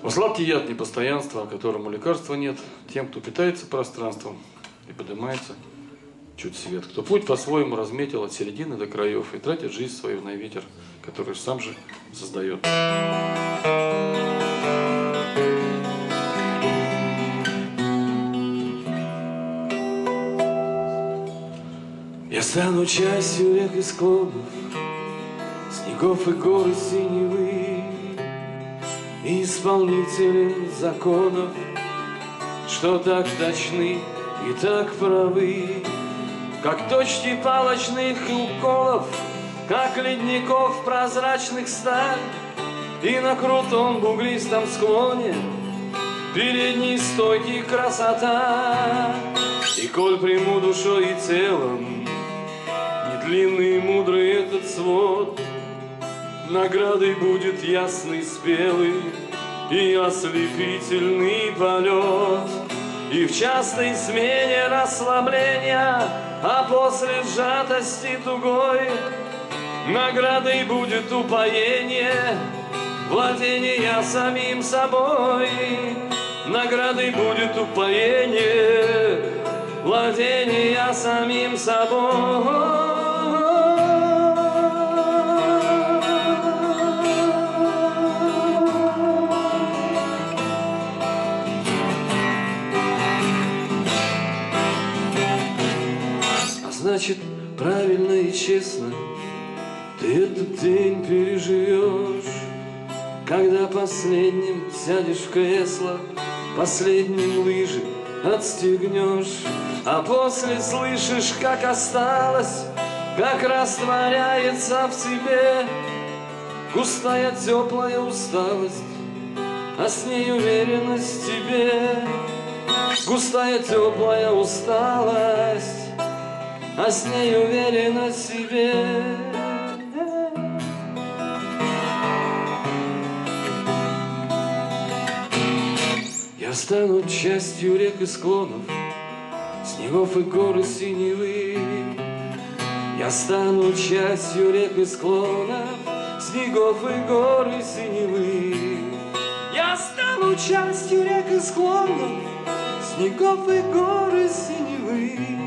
О сладкий яд непостоянства, которому лекарства нет, тем, кто питается пространством и поднимается чуть свет, кто путь по-своему разметил от середины до краев и тратит жизнь свою на ветер, который сам же создает. Я стану частью рек и склонов, снегов и гор и синевы, и исполнителем законов, что так точны и так правы, как точки палочных уколов, как ледников прозрачных сталь, и на крутом бугристом склоне передней стойки красота. И коль приму душой и телом недлинный и мудрый этот свод, наградой будет ясный, спелый и ослепительный полет. И в частой смене расслабления, а после сжатости тугой, наградой будет упоение, владение самим собой. Наградой будет упоение, владение самим собой. Значит, правильно и честно ты этот день переживешь, когда последним сядешь в кресло, последним лыжи отстегнешь, а после слышишь, как осталось, как растворяется в тебе густая теплая усталость, а с ней уверенность в тебе. Густая теплая усталость, а с ней уверенность в себе. Я стану частью рек и склонов, снегов и гор и синевы. Я стану частью рек и склонов, снегов и гор и синевы. Я стану частью рек и склонов, снегов и гор и синевы.